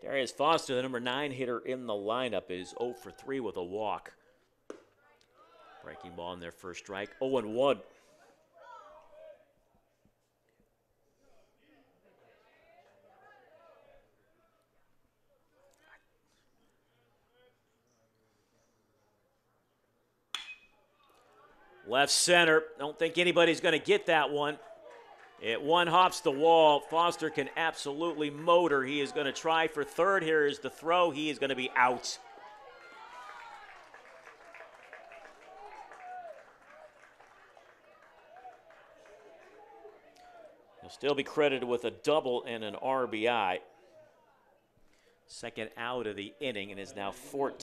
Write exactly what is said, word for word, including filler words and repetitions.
Darius Foster, the number nine hitter in the lineup, is oh for three with a walk. Breaking ball in their first strike. oh and one. Left center. Don't think anybody's going to get that one. It one hops the wall. Foster can absolutely motor. He is going to try for third. Here is the throw. He is going to be out. He'll still be credited with a double and an R B I. Second out of the inning, and is now fourteen.